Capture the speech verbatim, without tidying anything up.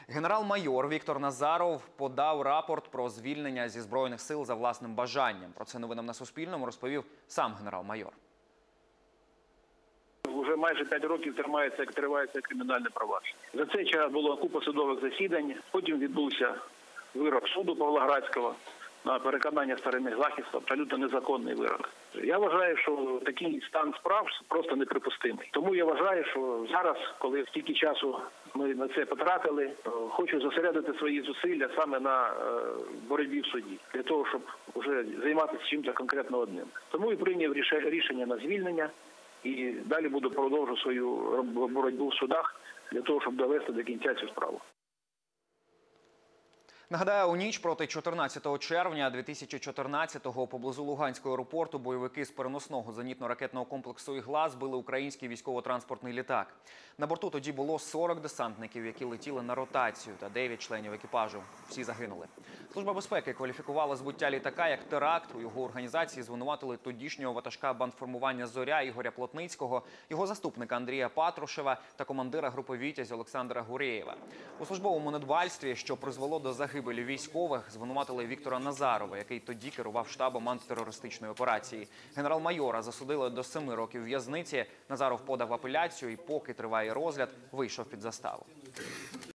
Генерал-майор Віктор Назаров подав рапорт про звільнення зі Збройних сил за власним бажанням. Про це новинам на Суспільному розповів сам генерал-майор. Уже майже п'ять років тримається, тривається кримінальне провадження. За цей час було купа судових засідань, потім відбувся вирок суду Павлоградського на переконання сторони захисту, абсолютно незаконний вирок. Я вважаю, що такий стан справ просто неприпустимий. Тому я вважаю, що зараз, коли стільки часу ми на це потратили, хочу зосередити свої зусилля саме на боротьбі в суді, для того, щоб вже займатися чимось конкретно одним. Тому і прийняв рішення на звільнення, і далі буду продовжувати свою боротьбу в судах для того, щоб довести до кінця цю справу. Нагадаю, у ніч проти чотирнадцятого червня дві тисячі чотирнадцятого поблизу Луганського аеропорту бойовики з переносного зенітно-ракетного комплексу «Ігла» збили український військово-транспортний літак. На борту тоді було сорок десантників, які летіли на ротацію, та дев'ять членів екіпажу. Всі загинули. Служба безпеки кваліфікувала збиття літака як теракт. У його організації звинуватили тодішнього ватажка бандформування «Зоря» Ігоря Плотницького, його заступника Андрія Патрушева та командира групи «Вітязь» Олександра Гурєєва. У службовому недбальстві, що призвело до загибелі військових, звинуватили Віктора Назарова, який тоді керував штабом антитерористичної операції. Генерал-майора засудили до семи років в'язниці. Назаров подав апеляцію і, поки триває розгляд, вийшов під заставу.